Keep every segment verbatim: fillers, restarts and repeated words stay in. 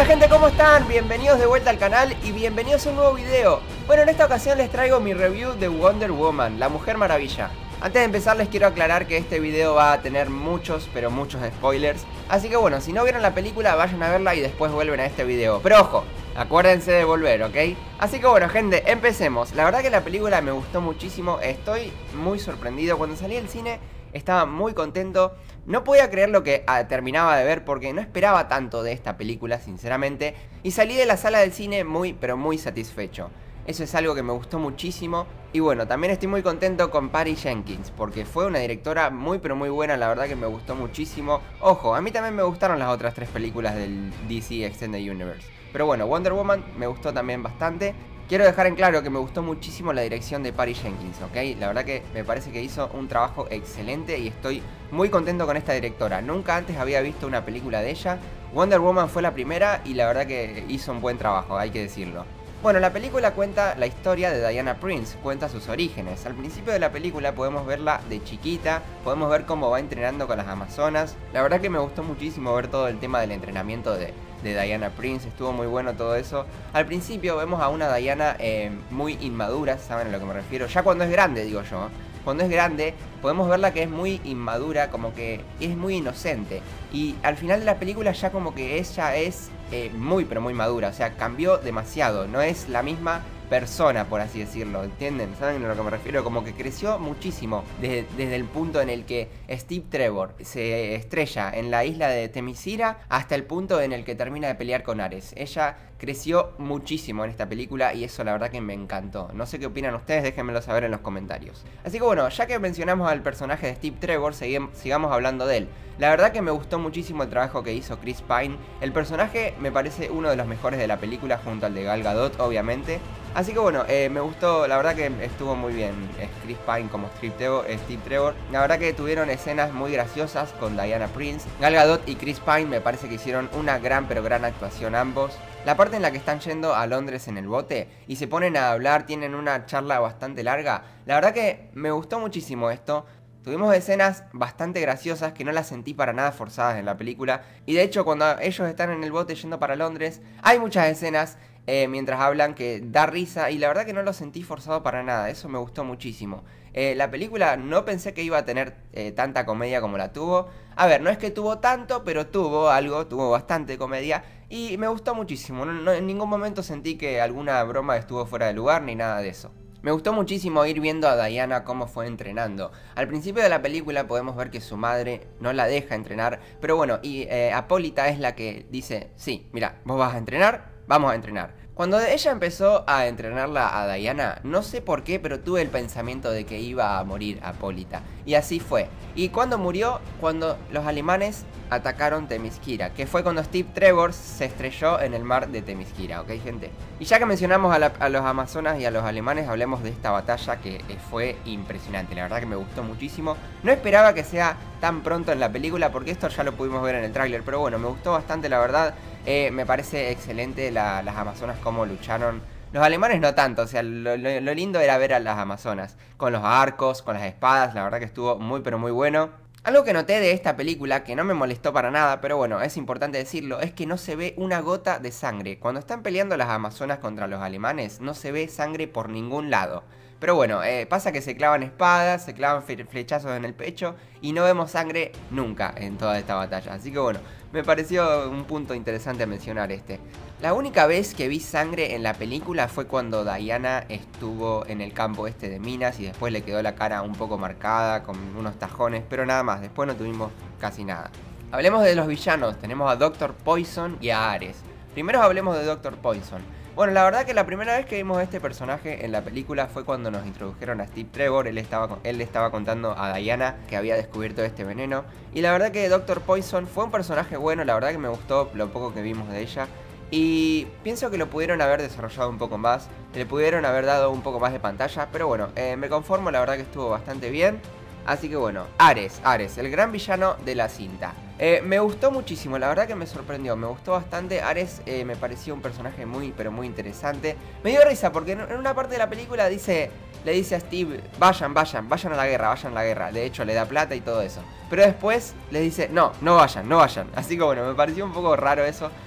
gente, ¿cómo están? Bienvenidos de vuelta al canal y bienvenidos a un nuevo video. Bueno, en esta ocasión les traigo mi review de Wonder Woman, la Mujer Maravilla. Antes de empezar les quiero aclarar que este video va a tener muchos, pero muchos spoilers. Así que bueno, si no vieron la película vayan a verla y después vuelven a este video. Pero ojo, acuérdense de volver, ¿ok? Así que bueno gente, empecemos. La verdad que la película me gustó muchísimo, estoy muy sorprendido. Cuando salí del cine estaba muy contento. No podía creer lo que ah, terminaba de ver porque no esperaba tanto de esta película, sinceramente. Y salí de la sala del cine muy, pero muy satisfecho. Eso es algo que me gustó muchísimo. Y bueno, también estoy muy contento con Patty Jenkins, porque fue una directora muy pero muy buena, la verdad que me gustó muchísimo. Ojo, a mí también me gustaron las otras tres películas del D C Extended Universe. Pero bueno, Wonder Woman me gustó también bastante. Quiero dejar en claro que me gustó muchísimo la dirección de Patty Jenkins, ¿ok? La verdad que me parece que hizo un trabajo excelente y estoy muy contento con esta directora. Nunca antes había visto una película de ella. Wonder Woman fue la primera y la verdad que hizo un buen trabajo, hay que decirlo. Bueno, la película cuenta la historia de Diana Prince, cuenta sus orígenes. Al principio de la película podemos verla de chiquita, podemos ver cómo va entrenando con las amazonas. La verdad que me gustó muchísimo ver todo el tema del entrenamiento de, de Diana Prince, estuvo muy bueno todo eso. Al principio vemos a una Diana eh, muy inmadura, ¿saben a lo que me refiero? Ya cuando es grande, digo yo. Cuando es grande podemos verla que es muy inmadura, como que es muy inocente. Y al final de la película ya como que ella es eh, muy pero muy madura, o sea, cambió demasiado, no es la misma persona, por así decirlo, ¿entienden? ¿Saben a lo que me refiero? Como que creció muchísimo desde, desde el punto en el que Steve Trevor se estrella en la isla de Themyscira hasta el punto en el que termina de pelear con Ares. Ella creció muchísimo en esta película y eso la verdad que me encantó. No sé qué opinan ustedes, déjenmelo saber en los comentarios. Así que bueno, ya que mencionamos al personaje de Steve Trevor, sigamos hablando de él. La verdad que me gustó muchísimo el trabajo que hizo Chris Pine. El personaje me parece uno de los mejores de la película, junto al de Gal Gadot, obviamente. Así que bueno, eh, me gustó, la verdad que estuvo muy bien Chris Pine como Steve Trevor, Steve Trevor. La verdad que tuvieron escenas muy graciosas con Diana Prince. Gal Gadot y Chris Pine me parece que hicieron una gran pero gran actuación ambos. La parte en la que están yendo a Londres en el bote y se ponen a hablar, tienen una charla bastante larga. La verdad que me gustó muchísimo esto. Tuvimos escenas bastante graciosas que no las sentí para nada forzadas en la película. Y de hecho cuando ellos están en el bote yendo para Londres, hay muchas escenas eh, mientras hablan que da risa. Y la verdad que no lo sentí forzado para nada, eso me gustó muchísimo. Eh, la película no pensé que iba a tener eh, tanta comedia como la tuvo. A ver, no es que tuvo tanto, pero tuvo algo, tuvo bastante comedia. Y me gustó muchísimo, no, no, en ningún momento sentí que alguna broma estuvo fuera de lugar ni nada de eso. Me gustó muchísimo ir viendo a Diana cómo fue entrenando. Al principio de la película podemos ver que su madre no la deja entrenar. Pero bueno, y eh, Apólita es la que dice, sí, mira, vos vas a entrenar, vamos a entrenar. Cuando ella empezó a entrenarla a Diana, no sé por qué, pero tuve el pensamiento de que iba a morir Apólita. Y así fue. ¿Y cuando murió? Cuando los alemanes atacaron Themyscira, que fue cuando Steve Trevor se estrelló en el mar de Themyscira, ¿ok, gente? Y ya que mencionamos a, la, a los amazonas y a los alemanes, hablemos de esta batalla que eh, fue impresionante. La verdad que me gustó muchísimo. No esperaba que sea tan pronto en la película, porque esto ya lo pudimos ver en el tráiler, pero bueno, me gustó bastante, la verdad. Eh, me parece excelente la, las amazonas cómo lucharon. Los alemanes no tanto, o sea, lo, lo, lo lindo era ver a las amazonas con los arcos, con las espadas, la verdad que estuvo muy pero muy bueno. Algo que noté de esta película, que no me molestó para nada, pero bueno, es importante decirlo, es que no se ve una gota de sangre. Cuando están peleando las amazonas contra los alemanes, no se ve sangre por ningún lado. Pero bueno, eh, pasa que se clavan espadas, se clavan flechazos en el pecho y no vemos sangre nunca en toda esta batalla. Así que bueno, me pareció un punto interesante a mencionar este. La única vez que vi sangre en la película fue cuando Diana estuvo en el campo este de minas y después le quedó la cara un poco marcada con unos tajones, pero nada más, después no tuvimos casi nada. Hablemos de los villanos, tenemos a Doctor Poison y a Ares. Primero hablemos de Doctor Poison. Bueno, la verdad que la primera vez que vimos a este personaje en la película fue cuando nos introdujeron a Steve Trevor. Él estaba, él le estaba contando a Diana que había descubierto este veneno. Y la verdad que Doctor Poison fue un personaje bueno, la verdad que me gustó lo poco que vimos de ella. Y pienso que lo pudieron haber desarrollado un poco más, le pudieron haber dado un poco más de pantalla. Pero bueno, eh, me conformo, la verdad que estuvo bastante bien. Así que bueno, Ares, Ares, el gran villano de la cinta. Eh, me gustó muchísimo, la verdad que me sorprendió, me gustó bastante. Ares eh, me pareció un personaje muy, pero muy interesante. Me dio risa porque en una parte de la película dice, le dice a Steve, vayan, vayan, vayan a la guerra, vayan a la guerra. De hecho le da plata y todo eso. Pero después le dice, no, no vayan, no vayan. Así que bueno, me pareció un poco raro eso.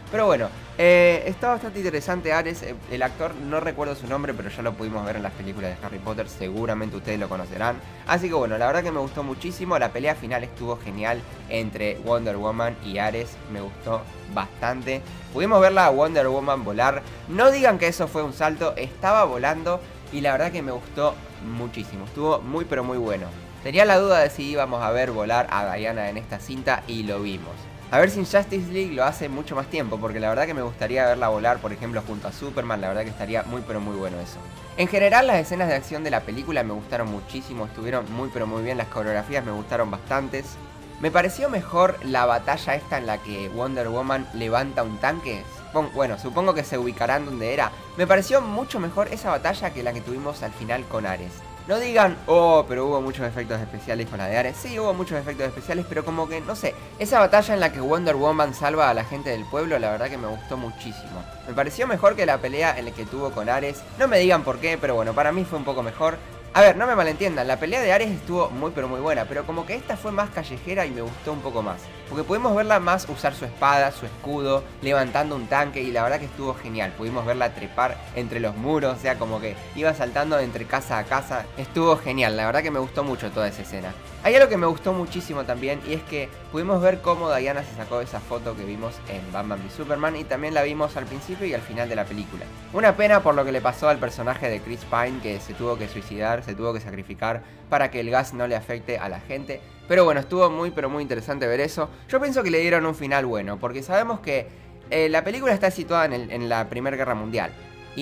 Pero bueno, eh, está bastante interesante Ares. El actor, no recuerdo su nombre, pero ya lo pudimos ver en las películas de Harry Potter. Seguramente ustedes lo conocerán. Así que bueno, la verdad que me gustó muchísimo. La pelea final estuvo genial entre Wonder Woman y Ares. Me gustó bastante. Pudimos verla a Wonder Woman volar. No digan que eso fue un salto, estaba volando. Y la verdad que me gustó muchísimo. Estuvo muy pero muy bueno. Tenía la duda de si íbamos a ver volar a Diana en esta cinta y lo vimos. A ver si en Justice League lo hace mucho más tiempo, porque la verdad que me gustaría verla volar, por ejemplo, junto a Superman. La verdad que estaría muy pero muy bueno eso. En general las escenas de acción de la película me gustaron muchísimo, estuvieron muy pero muy bien, las coreografías me gustaron bastantes. Me pareció mejor la batalla esta en la que Wonder Woman levanta un tanque. Bueno, supongo que se ubicarán donde era. Me pareció mucho mejor esa batalla que la que tuvimos al final con Ares. No digan, oh, pero hubo muchos efectos especiales con la de Ares. Sí, hubo muchos efectos especiales, pero como que, no sé, esa batalla en la que Wonder Woman salva a la gente del pueblo, la verdad que me gustó muchísimo. Me pareció mejor que la pelea en la que tuvo con Ares. No me digan por qué, pero bueno, para mí fue un poco mejor. A ver, no me malentiendan, la pelea de Ares estuvo muy pero muy buena, pero como que esta fue más callejera y me gustó un poco más. Porque pudimos verla más usar su espada, su escudo, levantando un tanque y la verdad que estuvo genial. Pudimos verla trepar entre los muros, o sea, como que iba saltando entre casa a casa. Estuvo genial, la verdad que me gustó mucho toda esa escena. Hay algo que me gustó muchísimo también y es que pudimos ver cómo Diana se sacó esa foto que vimos en Batman v Superman y también la vimos al principio y al final de la película. Una pena por lo que le pasó al personaje de Chris Pine, que se tuvo que suicidar, se tuvo que sacrificar para que el gas no le afecte a la gente. Pero bueno, estuvo muy pero muy interesante ver eso. Yo pienso que le dieron un final bueno, porque sabemos que eh, la película está situada en, el, en la Primera Guerra Mundial.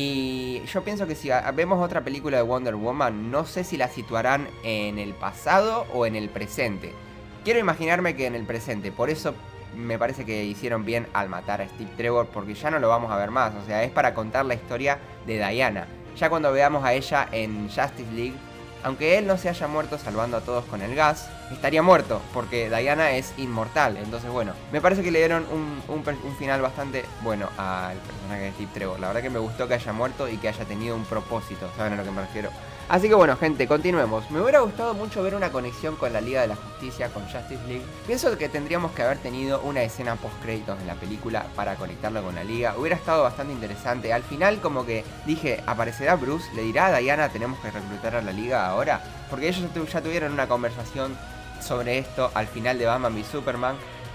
Y yo pienso que si vemos otra película de Wonder Woman, no sé si la situarán en el pasado o en el presente. Quiero imaginarme que en el presente, por eso me parece que hicieron bien al matar a Steve Trevor, porque ya no lo vamos a ver más. O sea, es para contar la historia de Diana. Ya cuando veamos a ella en Justice League, aunque él no se haya muerto salvando a todos con el gas, estaría muerto, porque Diana es inmortal. Entonces bueno, me parece que le dieron un, un, un final bastante bueno al personaje de Steve Trevor. La verdad que me gustó que haya muerto y que haya tenido un propósito, ¿saben a lo que me refiero? Así que bueno, gente, continuemos. Me hubiera gustado mucho ver una conexión con la Liga de la Justicia, con Justice League. Pienso que tendríamos que haber tenido una escena post créditos en la película para conectarlo con la Liga. Hubiera estado bastante interesante. Al final como que dije, aparecerá Bruce, le dirá a Diana, tenemos que reclutar a la Liga ahora. Porque ellos ya tuvieron una conversación sobre esto al final de Batman v Superman.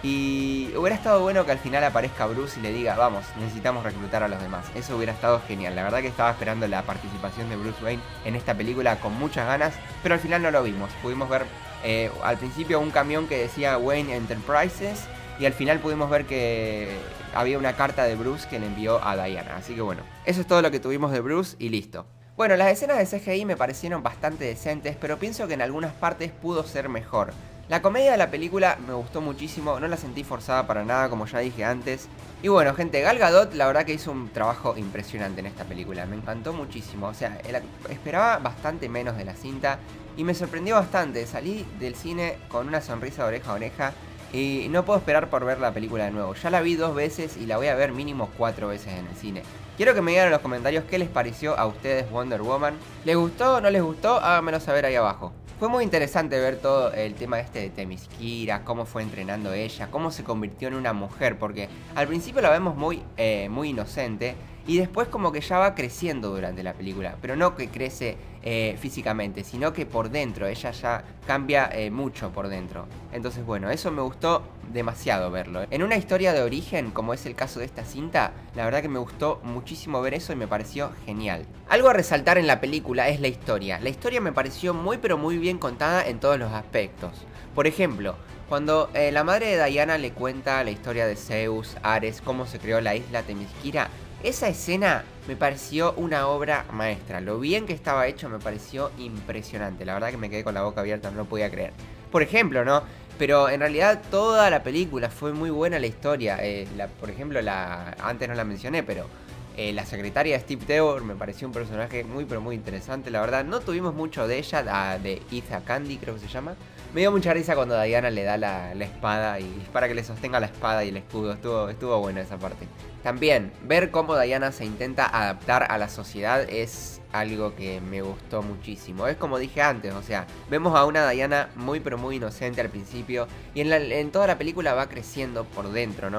Y hubiera estado bueno que al final aparezca Bruce y le diga, vamos, necesitamos reclutar a los demás. Eso hubiera estado genial. La verdad que estaba esperando la participación de Bruce Wayne en esta película con muchas ganas, pero al final no lo vimos. Pudimos ver eh, al principio un camión que decía Wayne Enterprises y al final pudimos ver que había una carta de Bruce que le envió a Diana. Así que bueno, eso es todo lo que tuvimos de Bruce y listo. Bueno, las escenas de C G I me parecieron bastante decentes, pero pienso que en algunas partes pudo ser mejor. La comedia de la película me gustó muchísimo, no la sentí forzada para nada, como ya dije antes. Y bueno, gente, Gal Gadot la verdad que hizo un trabajo impresionante en esta película, me encantó muchísimo. O sea, esperaba bastante menos de la cinta y me sorprendió bastante. Salí del cine con una sonrisa de oreja a oreja y no puedo esperar por ver la película de nuevo. Ya la vi dos veces y la voy a ver mínimo cuatro veces en el cine. Quiero que me digan en los comentarios qué les pareció a ustedes Wonder Woman. ¿Les gustó o no les gustó? Háganmelo saber ahí abajo. Fue muy interesante ver todo el tema este de Themyscira, cómo fue entrenando ella, cómo se convirtió en una mujer, porque al principio la vemos muy, eh, muy inocente y después como que ya va creciendo durante la película, pero no que crece eh, físicamente, sino que por dentro, ella ya cambia eh, mucho por dentro. Entonces bueno, eso me gustó demasiado verlo. En una historia de origen, como es el caso de esta cinta, la verdad que me gustó muchísimo ver eso y me pareció genial. Algo a resaltar en la película es la historia. La historia me pareció muy pero muy bien contada en todos los aspectos. Por ejemplo, cuando eh, la madre de Diana le cuenta la historia de Zeus, Ares, cómo se creó la isla Themyscira, esa escena me pareció una obra maestra. Lo bien que estaba hecho me pareció impresionante. La verdad que me quedé con la boca abierta, no lo podía creer. Por ejemplo, ¿no? Pero en realidad toda la película fue muy buena la historia. Eh, la, por ejemplo, la antes no la mencioné, pero eh, la secretaria de Steve Trevor me pareció un personaje muy pero muy interesante. La verdad, no tuvimos mucho de ella, la, de Etha Candy creo que se llama. Me dio mucha risa cuando Diana le da la, la espada y para que le sostenga la espada y el escudo. Estuvo, estuvo buena esa parte. También, ver cómo Diana se intenta adaptar a la sociedad es algo que me gustó muchísimo. Es como dije antes, o sea, vemos a una Diana muy pero muy inocente al principio y en, la, en toda la película va creciendo por dentro, ¿no?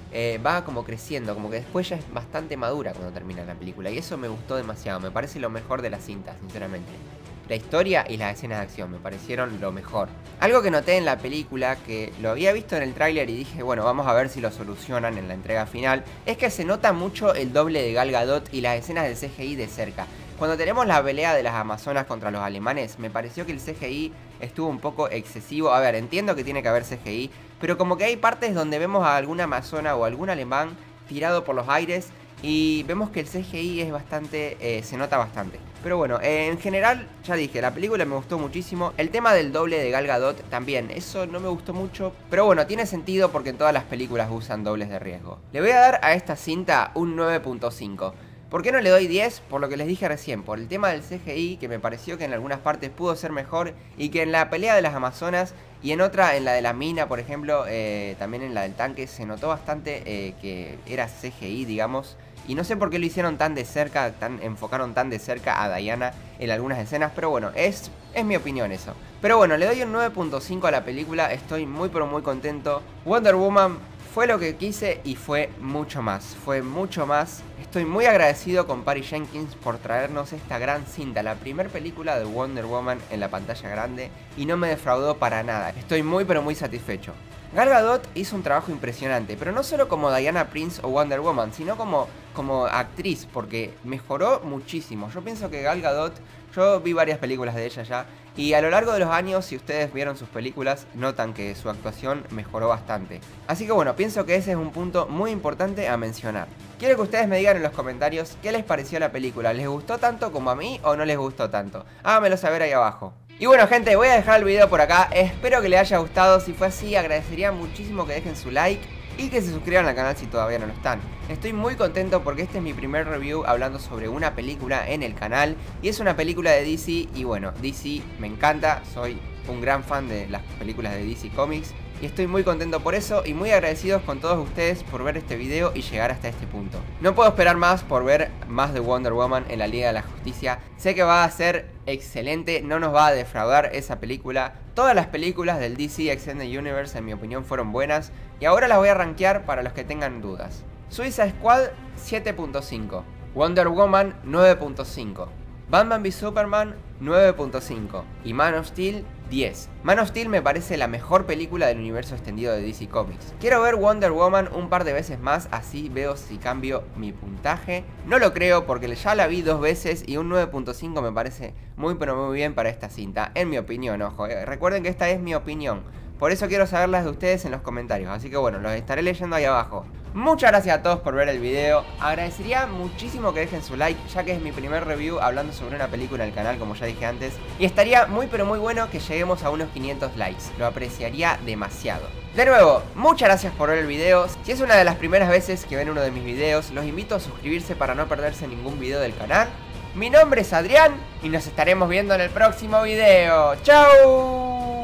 eh, va como creciendo, como que después ya es bastante madura cuando termina la película. Y eso me gustó demasiado, me parece lo mejor de la cinta, sinceramente. La historia y las escenas de acción me parecieron lo mejor. Algo que noté en la película, que lo había visto en el tráiler y dije, bueno, vamos a ver si lo solucionan en la entrega final, es que se nota mucho el doble de Gal Gadot y las escenas del C G I de cerca. Cuando tenemos la pelea de las amazonas contra los alemanes, me pareció que el C G I estuvo un poco excesivo. A ver, entiendo que tiene que haber C G I, pero como que hay partes donde vemos a alguna amazona o algún alemán tirado por los aires y vemos que el C G I es bastante, eh, se nota bastante. Pero bueno, eh, en general, ya dije, la película me gustó muchísimo. El tema del doble de Gal Gadot también, eso no me gustó mucho. Pero bueno, tiene sentido porque en todas las películas usan dobles de riesgo. Le voy a dar a esta cinta un nueve punto cinco. ¿Por qué no le doy diez? Por lo que les dije recién, por el tema del C G I, que me pareció que en algunas partes pudo ser mejor, y que en la pelea de las amazonas y en otra, en la de la mina, por ejemplo, eh, también en la del tanque, se notó bastante eh, que era C G I, digamos. Y no sé por qué lo hicieron tan de cerca, tan, enfocaron tan de cerca a Diana en algunas escenas, pero bueno, es, es mi opinión eso. Pero bueno, le doy un nueve punto cinco a la película, estoy muy pero muy contento. Wonder Woman fue lo que quise y fue mucho más, fue mucho más. Estoy muy agradecido con Patty Jenkins por traernos esta gran cinta, la primera película de Wonder Woman en la pantalla grande, y no me defraudó para nada. Estoy muy pero muy satisfecho. Gal Gadot hizo un trabajo impresionante, pero no solo como Diana Prince o Wonder Woman, sino como, como actriz, porque mejoró muchísimo. Yo pienso que Gal Gadot, yo vi varias películas de ella ya, y a lo largo de los años, si ustedes vieron sus películas, notan que su actuación mejoró bastante. Así que bueno, pienso que ese es un punto muy importante a mencionar. Quiero que ustedes me digan en los comentarios qué les pareció la película. ¿Les gustó tanto como a mí o no les gustó tanto? Háganmelo saber ahí abajo. Y bueno gente, voy a dejar el video por acá, espero que les haya gustado. Si fue así, agradecería muchísimo que dejen su like y que se suscriban al canal si todavía no lo están. Estoy muy contento porque este es mi primer review hablando sobre una película en el canal, y es una película de D C, y bueno, D C me encanta, soy un gran fan de las películas de D C Comics, y estoy muy contento por eso y muy agradecidos con todos ustedes por ver este video y llegar hasta este punto. No puedo esperar más por ver más de Wonder Woman en la Liga de la Justicia. Sé que va a ser excelente, no nos va a defraudar esa película. Todas las películas del D C Extended Universe en mi opinión fueron buenas, y ahora las voy a rankear para los que tengan dudas. Suicide Squad siete punto cinco, Wonder Woman nueve punto cinco, Batman v Superman nueve punto cinco y Man of Steel diez. Man of Steel me parece la mejor película del universo extendido de D C Comics. Quiero ver Wonder Woman un par de veces más, así veo si cambio mi puntaje. No lo creo porque ya la vi dos veces y un nueve punto cinco me parece muy pero muy bien para esta cinta, en mi opinión, ojo, eh. Recuerden que esta es mi opinión, por eso quiero saber las de ustedes en los comentarios, así que bueno, los estaré leyendo ahí abajo. Muchas gracias a todos por ver el video, agradecería muchísimo que dejen su like, ya que es mi primer review hablando sobre una película en el canal, como ya dije antes, y estaría muy pero muy bueno que lleguemos a unos quinientos likes, lo apreciaría demasiado. De nuevo, muchas gracias por ver el video. Si es una de las primeras veces que ven uno de mis videos, los invito a suscribirse para no perderse ningún video del canal. Mi nombre es Adrián y nos estaremos viendo en el próximo video. ¡Chao!